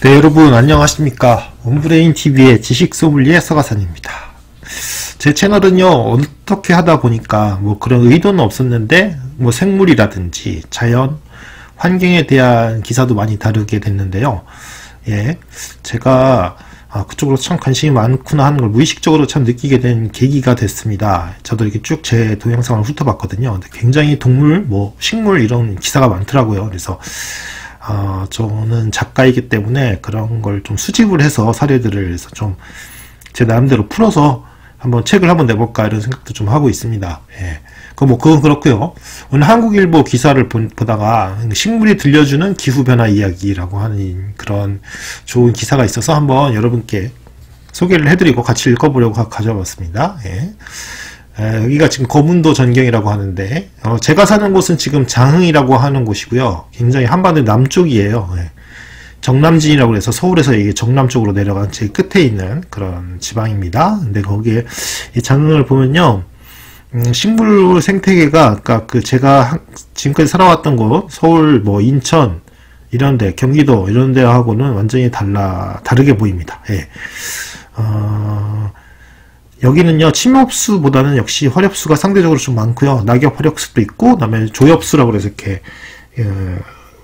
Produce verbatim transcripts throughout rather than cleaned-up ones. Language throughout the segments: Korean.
네, 여러분 안녕하십니까. 온브레인티비의 지식소믈리에 서가산입니다. 제 채널은요, 어떻게 하다 보니까 뭐 그런 의도는 없었는데 뭐 생물이라든지 자연, 환경에 대한 기사도 많이 다루게 됐는데요. 예, 제가 아, 그쪽으로 참 관심이 많구나 하는 걸 무의식적으로 참 느끼게 된 계기가 됐습니다. 저도 이렇게 쭉 제 동영상을 훑어봤거든요. 근데 굉장히 동물, 뭐 식물 이런 기사가 많더라고요. 그래서 어, 저는 작가이기 때문에 그런 걸 좀 수집을 해서 사례들을 해서 좀 제 나름대로 풀어서 한번 책을 한번 내볼까 이런 생각도 좀 하고 있습니다. 예. 그 뭐 그건 그렇고요. 오늘 한국일보 기사를 보, 보다가 식물이 들려주는 기후변화 이야기라고 하는 그런 좋은 기사가 있어서 한번 여러분께 소개를 해드리고 같이 읽어보려고 가져왔습니다. 예. 에, 여기가 지금 거문도 전경이라고 하는데 어, 제가 사는 곳은 지금 장흥이라고 하는 곳이고요. 굉장히 한반도 남쪽이에요. 예. 정남진이라고 해서 서울에서 이게 정남 쪽으로 내려간 제일 끝에 있는 그런 지방입니다. 근데 거기에 이 장흥을 보면요, 음, 식물 생태계가 아까 그 제가 한, 지금까지 살아왔던 곳 서울 뭐 인천 이런데 경기도 이런데 하고는 완전히 달라 다르게 보입니다. 예. 어, 여기는요, 침엽수보다는 역시 화렵수가 상대적으로 좀 많고요. 낙엽 화렵수도 있고, 그 다음에 조엽수라고 해서 이렇게, 어,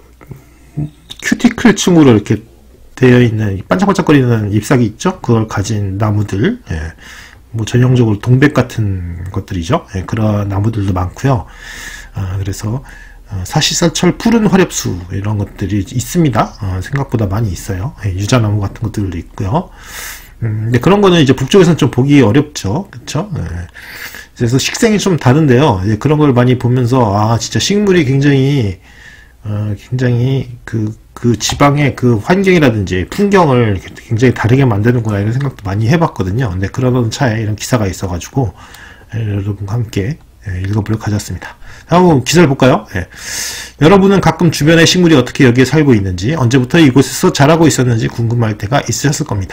큐티클층으로 이렇게 되어 있는, 반짝반짝거리는 잎사귀 있죠? 그걸 가진 나무들, 예. 뭐 전형적으로 동백 같은 것들이죠. 예, 그런 나무들도 많고요. 어, 그래서, 어, 사시사철 푸른 화렵수, 이런 것들이 있습니다. 어, 생각보다 많이 있어요. 예, 유자나무 같은 것들도 있고요. 음, 근데 그런 거는 이제 북쪽에서는 좀 보기 어렵죠. 그쵸? 예. 그래서 식생이 좀 다른데요. 예, 그런 걸 많이 보면서, 아, 진짜 식물이 굉장히, 어, 굉장히 그, 그 지방의 그 환경이라든지 풍경을 굉장히 다르게 만드는구나 이런 생각도 많이 해봤거든요. 근데 그러던 차에 이런 기사가 있어가지고, 예, 여러분과 함께 예, 읽어보려고 가졌습니다. 한번 기사를 볼까요? 예. 여러분은 가끔 주변의 식물이 어떻게 여기에 살고 있는지, 언제부터 이곳에서 자라고 있었는지 궁금할 때가 있으셨을 겁니다.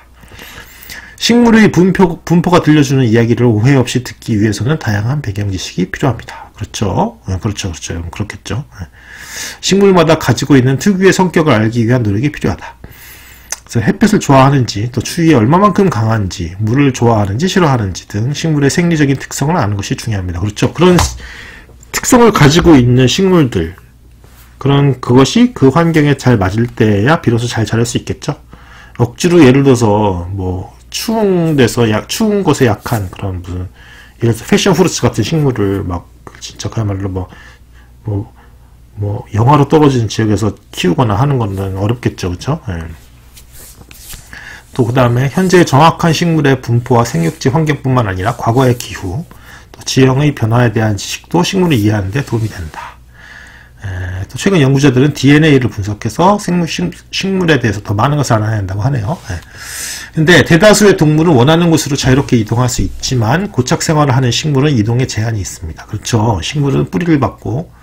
식물의 분포, 분포가 들려주는 이야기를 오해 없이 듣기 위해서는 다양한 배경 지식이 필요합니다. 그렇죠? 네, 그렇죠. 그렇죠. 그렇겠죠. 네. 식물마다 가지고 있는 특유의 성격을 알기 위한 노력이 필요하다. 그래서 햇볕을 좋아하는지, 또 추위에 얼마만큼 강한지, 물을 좋아하는지 싫어하는지 등 식물의 생리적인 특성을 아는 것이 중요합니다. 그렇죠. 그런 특성을 가지고 있는 식물들, 그런 그것이 그 환경에 잘 맞을 때야 비로소 잘 자랄 수 있겠죠. 억지로 예를 들어서 뭐 추운 데서 약, 추운 곳에 약한 그런 무슨, 예를 들어서 패션 프루츠 같은 식물을 막, 진짜 그야말로 뭐, 뭐, 뭐, 영하로 떨어지는 지역에서 키우거나 하는 거는 어렵겠죠. 그쵸? 예. 또, 그 다음에, 현재 정확한 식물의 분포와 생육지 환경뿐만 아니라 과거의 기후, 또 지형의 변화에 대한 지식도 식물을 이해하는 데 도움이 된다. 에, 또 최근 연구자들은 디엔에이를 분석해서 생물, 식, 식물에 대해서 더 많은 것을 알아야 한다고 하네요. 에. 근데 대다수의 동물은 원하는 곳으로 자유롭게 이동할 수 있지만 고착 생활을 하는 식물은 이동에 제한이 있습니다. 그렇죠. 식물은 뿌리를 받고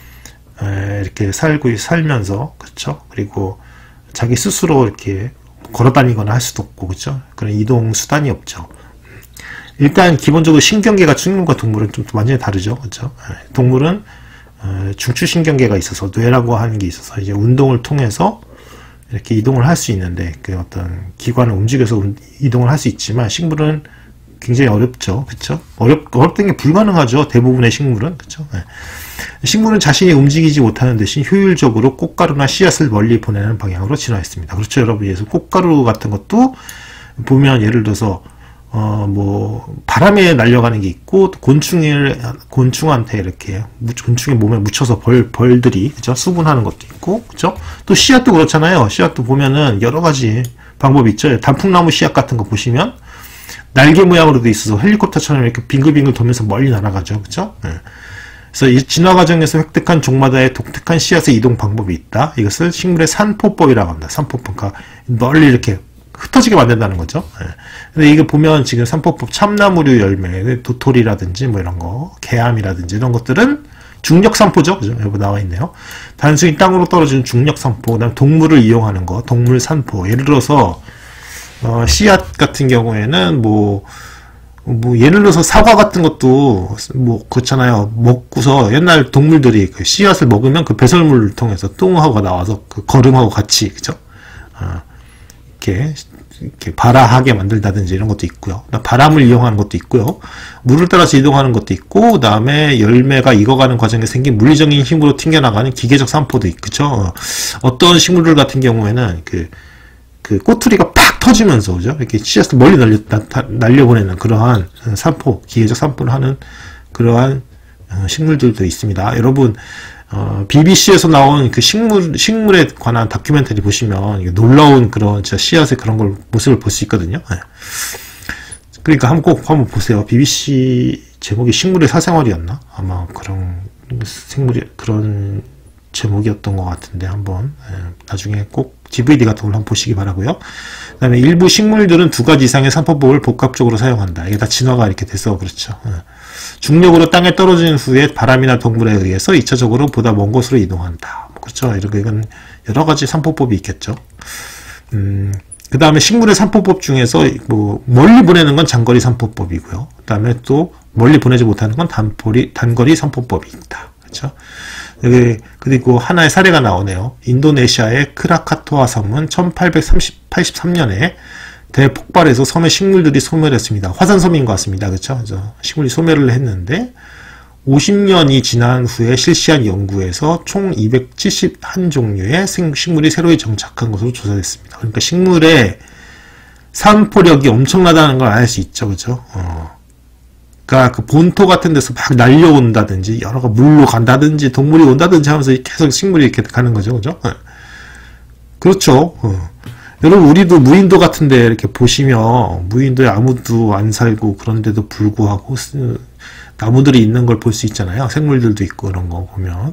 에, 이렇게 살고 살면서, 그렇죠. 그리고 자기 스스로 이렇게 걸어다니거나 할 수도 없고, 그렇죠. 그런 이동 수단이 없죠. 일단 기본적으로 신경계가 식물과 동물은 좀 완전히 다르죠. 그렇죠. 에, 동물은 어, 중추신경계가 있어서 뇌라고 하는 게 있어서 이제 운동을 통해서 이렇게 이동을 할 수 있는데 그 어떤 기관을 움직여서 운, 이동을 할 수 있지만 식물은 굉장히 어렵죠. 그쵸? 어렵, 어렵다는 게 불가능하죠. 대부분의 식물은. 그쵸? 네. 식물은 자신이 움직이지 못하는 대신 효율적으로 꽃가루나 씨앗을 멀리 보내는 방향으로 진화했습니다. 그렇죠, 여러분. 그래서 꽃가루 같은 것도 보면 예를 들어서 어, 뭐, 바람에 날려가는 게 있고, 곤충을, 곤충한테 이렇게, 곤충의 몸에 묻혀서 벌, 벌들이, 그죠? 수분하는 것도 있고, 그죠? 또 씨앗도 그렇잖아요. 씨앗도 보면은 여러 가지 방법이 있죠. 단풍나무 씨앗 같은 거 보시면, 날개 모양으로 돼 있어서 헬리콥터처럼 이렇게 빙글빙글 돌면서 멀리 날아가죠. 그죠? 네. 그래서 이 진화 과정에서 획득한 종마다의 독특한 씨앗의 이동 방법이 있다. 이것을 식물의 산포법이라고 합니다. 산포법. 그러니까 멀리 이렇게 흩어지게 만든다는 거죠. 예. 근데 이게 보면 지금 산포법 참나무류 열매, 도토리라든지 뭐 이런 거, 개암이라든지 이런 것들은 중력산포죠. 그죠? 여기 나와 있네요. 단순히 땅으로 떨어지는 중력산포, 그다음 동물을 이용하는 거, 동물산포. 예를 들어서, 어, 씨앗 같은 경우에는 뭐, 뭐, 예를 들어서 사과 같은 것도, 뭐, 그렇잖아요. 먹고서 옛날 동물들이 그 씨앗을 먹으면 그 배설물을 통해서 똥하고 나와서 그 거름하고 같이, 그죠? 어, 이렇게 이렇게 발화하게 만들다든지 이런 것도 있고요. 바람을 이용하는 것도 있고요. 물을 따라서 이동하는 것도 있고, 그 다음에 열매가 익어가는 과정에 생긴 물리적인 힘으로 튕겨나가는 기계적 산포도 있죠. 어떤 식물들 같은 경우에는 그, 그 꼬투리가 팍 터지면서, 그죠? 이렇게 씨앗을 멀리 날려, 날려보내는 그러한 산포, 기계적 산포를 하는 그러한 식물들도 있습니다. 여러분, 어, 비비씨에서 나온 그 식물, 식물에 관한 다큐멘터리 보시면 놀라운 그런 진짜 씨앗의 그런 걸, 모습을 볼 수 있거든요. 네. 그러니까 한번 꼭 한번 보세요. 비비씨 제목이 식물의 사생활이었나? 아마 그런 생물이, 그런 제목이었던 것 같은데 한번, 네. 나중에 꼭 디브이디 같은 걸 한번 보시기 바라고요. 그 다음에 일부 식물들은 두 가지 이상의 산포법을 복합적으로 사용한다. 이게 다 진화가 이렇게 돼서 그렇죠. 네. 중력으로 땅에 떨어진 후에 바람이나 동물에 의해서 이 차적으로 보다 먼 곳으로 이동한다. 그렇죠. 이렇게 이건 여러 가지 산포법이 있겠죠. 음, 그 다음에 식물의 산포법 중에서 뭐 멀리 보내는 건 장거리 산포법이고요. 그 다음에 또 멀리 보내지 못하는 건 단거리, 단거리 산포법이 있다. 그렇죠. 여기 그리고 하나의 사례가 나오네요. 인도네시아의 크라카토아 섬은 천팔백팔십삼 년에 대폭발에서 섬의 식물들이 소멸했습니다. 화산섬인 것 같습니다. 그렇죠? 식물이 소멸을 했는데 오십 년이 지난 후에 실시한 연구에서 총 이백칠십일 종류의 식물이 새로 정착한 것으로 조사됐습니다. 그러니까 식물의 산포력이 엄청나다는 걸 알 수 있죠. 그렇죠? 어. 그러니까 그 본토 같은 데서 막 날려온다든지 여러 가지 물로 간다든지 동물이 온다든지 하면서 계속 식물이 이렇게 가는 거죠. 그죠? 어. 그렇죠. 어. 여러분, 우리도 무인도 같은데 이렇게 보시면 무인도에 아무도 안 살고 그런데도 불구하고 나무들이 있는 걸 볼 수 있잖아요. 생물들도 있고 그런 거 보면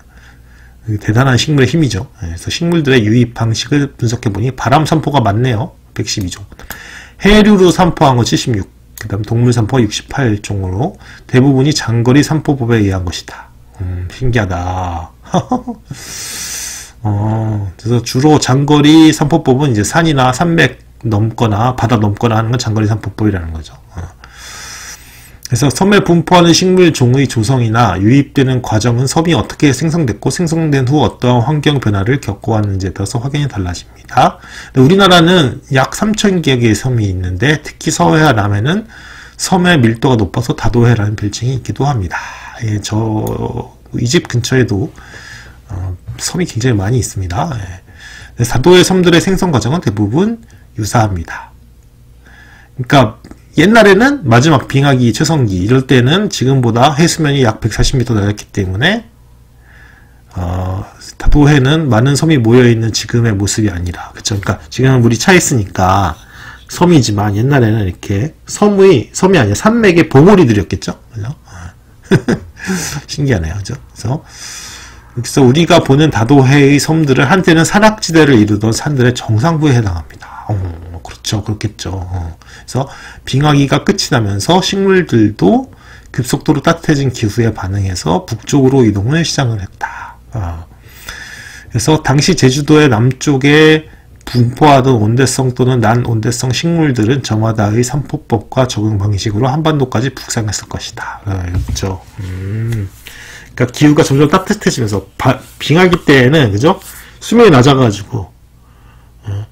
대단한 식물의 힘이죠. 그래서 식물들의 유입 방식을 분석해보니 바람 산포가 많네요. 백십이 종, 해류로 산포한 거 칠십육, 그 다음 동물 산포가 육십팔 종으로 대부분이 장거리 산포법에 의한 것이다. 음, 신기하다. 어, 그래서 주로 장거리 산포법은 이제 산이나 산맥 넘거나 바다 넘거나 하는 건 장거리 산포법이라는 거죠. 어. 그래서 섬에 분포하는 식물 종의 조성이나 유입되는 과정은 섬이 어떻게 생성됐고 생성된 후 어떠한 환경 변화를 겪어왔는지에 따라서 확연히 달라집니다. 우리나라는 약 삼천 개의 섬이 있는데 특히 서해와 남해는 섬의 밀도가 높아서 다도해라는 별칭이 있기도 합니다. 예, 저 이 집 근처에도 어, 섬이 굉장히 많이 있습니다. 예. 다도해 섬들의 생성 과정은 대부분 유사합니다. 그러니까 옛날에는 마지막 빙하기 최성기 이럴 때는 지금보다 해수면이 약 백사십 미터 낮았기 때문에 어, 다도해는 많은 섬이 모여있는 지금의 모습이 아니라, 그쵸? 그러니까 지금은 물이 차 있으니까 섬이지만 옛날에는 이렇게 섬의 섬이 아니라 산맥의 봉우리들이었겠죠. 그죠? 신기하네요. 그죠? 그래서 그래서 우리가 보는 다도해의 섬들은 한때는 산악지대를 이루던 산들의 정상부에 해당합니다. 어, 그렇죠. 그렇겠죠. 어. 그래서 빙하기가 끝이 나면서 식물들도 급속도로 따뜻해진 기후에 반응해서 북쪽으로 이동을 시작을 했다. 어. 그래서 당시 제주도의 남쪽에 분포하던 온대성 또는 난온대성 식물들은 저마다의 산포법과 적응 방식으로 한반도까지 북상했을 것이다. 어, 그렇죠. 음. 그러니까 기후가 점점 따뜻해지면서 바, 빙하기 때에는 그죠? 수명이 낮아가지고 어.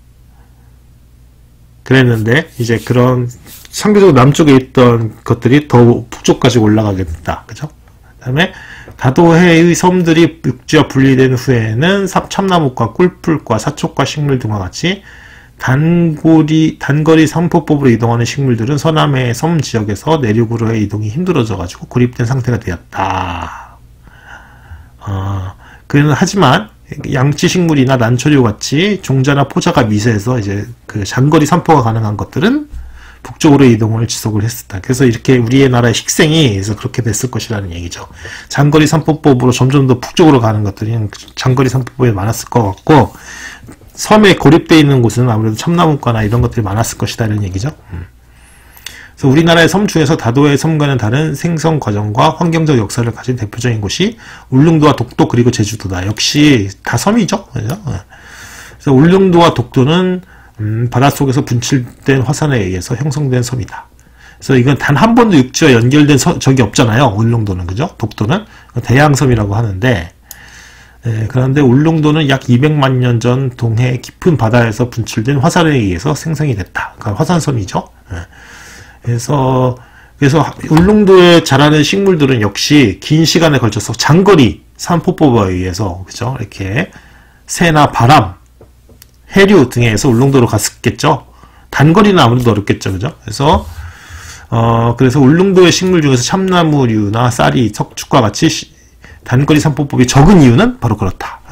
그랬는데 이제 그런 상대적으로 남쪽에 있던 것들이 더 북쪽까지 올라가게 된다. 그죠? 그 다음에 다도해의 섬들이 육지와 분리된 후에는 참나무과 꿀풀과 사촉과 식물 등과 같이 단거리, 단거리 산포법으로 이동하는 식물들은 서남해의 섬 지역에서 내륙으로의 이동이 힘들어져가지고 고립된 상태가 되었다. 어, 그는 하지만 양치식물이나 난초류 같이 종자나 포자가 미세해서 이제 그 장거리 산포가 가능한 것들은 북쪽으로 이동을 지속을 했었다. 그래서 이렇게 우리의 나라의 식생이 그래서 그렇게 됐을 것이라는 얘기죠. 장거리 산포법으로 점점 더 북쪽으로 가는 것들이 장거리 산포법이 많았을 것 같고, 섬에 고립되어 있는 곳은 아무래도 참나무과나 이런 것들이 많았을 것이다 이런 얘기죠. 음. 그래서 우리나라의 섬 중에서 다도해의 섬과는 다른 생성 과정과 환경적 역사를 가진 대표적인 곳이 울릉도와 독도 그리고 제주도다. 역시 다 섬이죠. 그죠? 그래서 울릉도와 독도는 음, 바닷속에서 분출된 화산에 의해서 형성된 섬이다. 그래서 이건 단 한 번도 육지와 연결된 서, 적이 없잖아요. 울릉도는. 그죠? 독도는 대양섬이라고 하는데 예, 그런데 울릉도는 약 이백만 년 전 동해 깊은 바다에서 분출된 화산에 의해서 생성이 됐다. 그러니까 화산섬이죠. 예. 그래서 그래서 울릉도에 자라는 식물들은 역시 긴 시간에 걸쳐서 장거리 산포법에 의해서 그죠? 이렇게 새나 바람, 해류 등에서 울릉도로 갔었겠죠. 단거리는 아무래도 어렵겠죠, 그죠? 그래서 어 그래서 울릉도의 식물 중에서 참나무류나 쌀이, 석축과 같이 시, 단거리 산포법이 적은 이유는 바로 그렇다.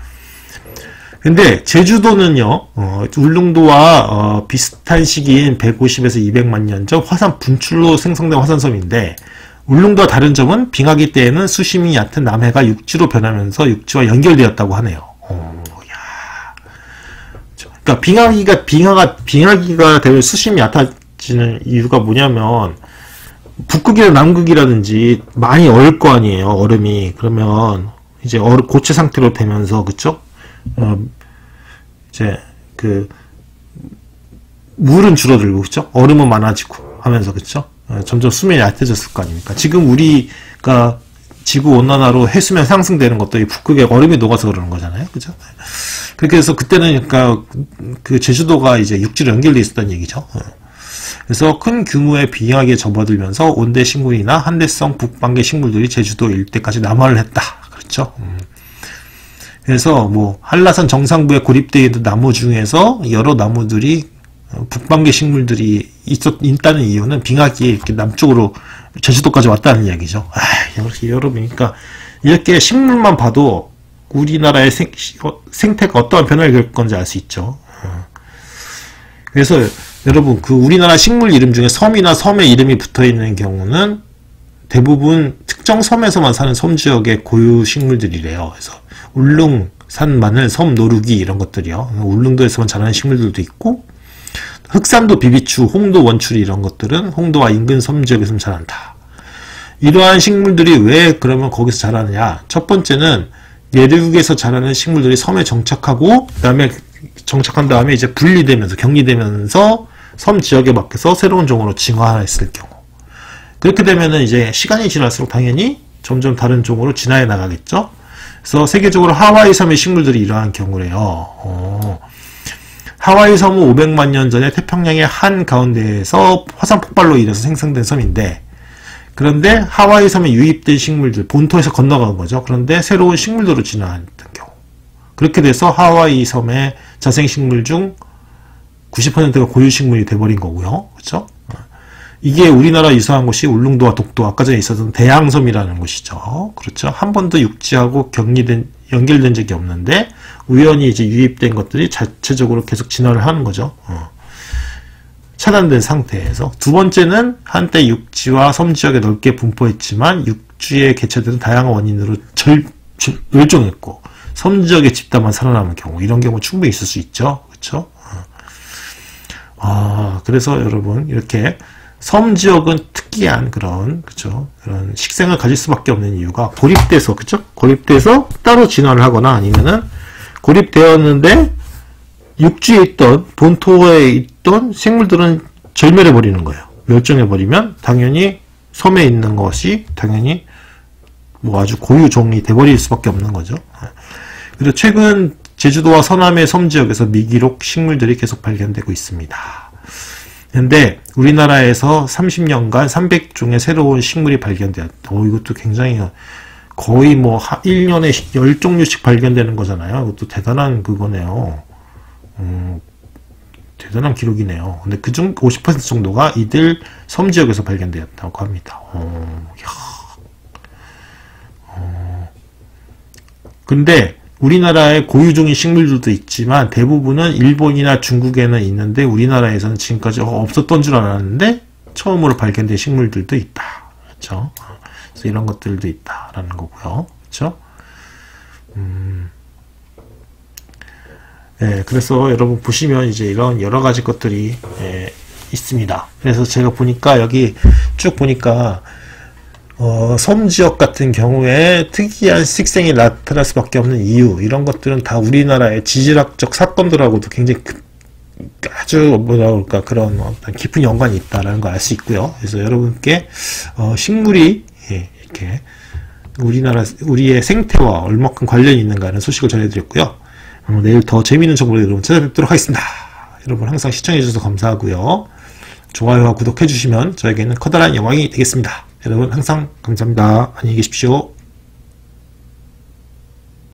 근데 제주도는요, 어, 울릉도와 어, 비슷한 시기인 백오십에서 이백만 년 전 화산 분출로 생성된 화산섬인데, 울릉도와 다른 점은 빙하기 때에는 수심이 얕은 남해가 육지로 변하면서 육지와 연결되었다고 하네요. 어, 야. 그러니까 빙하기가 빙하가 빙하기가 되면 수심이 얕아지는 이유가 뭐냐면, 북극이나 남극이라든지 많이 얼을 거 아니에요, 얼음이. 그러면 이제 얼음 고체 상태로 되면서, 그쵸? 어, 이제, 그, 물은 줄어들고, 그쵸? 얼음은 많아지고 하면서, 그쵸? 어, 점점 수면이 얕아졌을 거 아닙니까? 지금 우리가 지구 온난화로 해수면 상승되는 것도 이 북극에 얼음이 녹아서 그러는 거잖아요. 그죠? 그렇게 해서 그때는, 그러니까, 그 제주도가 이제 육지로 연결되어 있었다는 얘기죠. 어. 그래서 큰 규모의 빙하기에 접어들면서 온대 식물이나 한대성 북방계 식물들이 제주도 일대까지 남하를 했다. 그렇죠? 음. 그래서 뭐 한라산 정상부에 고립되어 있는 나무 중에서 여러 나무들이 북방계 식물들이 있었, 있다는 이유는 빙하기에 이렇게 남쪽으로 제주도까지 왔다는 이야기죠. 아, 이렇게 여러분, 그러니까 이렇게 식물만 봐도 우리나라의 생, 생태가 어떠한 변화를 겪을 건지 알 수 있죠. 그래서 여러분, 그 우리나라 식물 이름 중에 섬이나 섬의 이름이 붙어 있는 경우는 대부분 특정 섬에서만 사는 섬 지역의 고유 식물들이래요. 그래서 울릉, 산, 마늘, 섬, 노루기 이런 것들이요. 울릉도에서만 자라는 식물들도 있고, 흑산도, 비비추, 홍도, 원추리 이런 것들은 홍도와 인근 섬 지역에서만 자란다. 이러한 식물들이 왜 그러면 거기서 자라느냐? 첫 번째는 내륙에서 자라는 식물들이 섬에 정착하고, 그 다음에 정착한 다음에 이제 분리되면서, 격리되면서 섬 지역에 맡겨서 새로운 종으로 진화했을 경우. 그렇게 되면은 이제 시간이 지날수록 당연히 점점 다른 종으로 진화해 나가겠죠? 그래서 세계적으로 하와이 섬의 식물들이 이러한 경우래요. 어. 하와이 섬은 오백만 년 전에 태평양의 한 가운데에서 화산 폭발로 인해서 생성된 섬인데, 그런데 하와이 섬에 유입된 식물들, 본토에서 건너간 거죠. 그런데 새로운 식물들로 진화했던 경우. 그렇게 돼서 하와이 섬의 자생식물 중 구십 퍼센트가 고유식물이 돼버린 거고요. 그렇죠? 이게 우리나라 유사한 곳이 울릉도와 독도, 아까 전에 있었던 대양섬이라는 곳이죠. 그렇죠? 한 번도 육지하고 격리된, 연결된 적이 없는데, 우연히 이제 유입된 것들이 자체적으로 계속 진화를 하는 거죠. 어. 차단된 상태에서. 두 번째는 한때 육지와 섬 지역에 넓게 분포했지만, 육지의 개체들은 다양한 원인으로 절, 절, 멸종했고, 섬 지역의 집단만 살아남은 경우, 이런 경우 충분히 있을 수 있죠. 그렇죠? 어. 아, 그래서 여러분, 이렇게, 섬 지역은 특이한 그런, 그쵸, 그런 식생을 가질 수밖에 없는 이유가 고립돼서, 그쵸? 고립돼서 따로 진화를 하거나 아니면은 고립되었는데 육지에 있던, 본토에 있던 생물들은 절멸해버리는 거예요. 멸종해버리면 당연히 섬에 있는 것이 당연히 뭐 아주 고유종이 돼버릴 수밖에 없는 거죠. 그리고 최근 제주도와 서남의 섬 지역에서 미기록 식물들이 계속 발견되고 있습니다. 근데 우리나라에서 삼십 년간 삼백 종의 새로운 식물이 발견되었다. 어, 이것도 굉장히 거의 뭐 일 년에 십 종류씩 발견되는 거잖아요. 이것도 대단한 그거네요. 음, 대단한 기록이네요. 근데 그중 오십 퍼센트 정도가 이들 섬 지역에서 발견되었다고 합니다. 어, 야. 어. 근데 우리나라의 고유종인 식물들도 있지만 대부분은 일본이나 중국에는 있는데 우리나라에서는 지금까지 없었던 줄 알았는데 처음으로 발견된 식물들도 있다. 그렇죠? 그래서 이런 것들도 있다라는 거고요. 그렇죠? 음. 예, 그래서 여러분 보시면 이제 이런 여러 가지 것들이 예, 있습니다. 그래서 제가 보니까 여기 쭉 보니까 어, 섬 지역 같은 경우에 특이한 식생이 나타날 수밖에 없는 이유, 이런 것들은 다 우리나라의 지질학적 사건들하고도 굉장히 그, 아주 뭐라 그럴까 그런 어떤 깊은 연관이 있다라는 걸 알 수 있고요. 그래서 여러분께 어, 식물이 예, 이렇게 우리나라, 우리의 생태와 얼마큼 관련이 있는가라는 소식을 전해드렸고요. 어, 내일 더 재미있는 정보로 여러분 찾아뵙도록 하겠습니다. 여러분 항상 시청해주셔서 감사하고요. 좋아요와 구독해주시면 저에게는 커다란 영광이 되겠습니다. 여러분 항상 감사합니다. 안녕히 계십시오.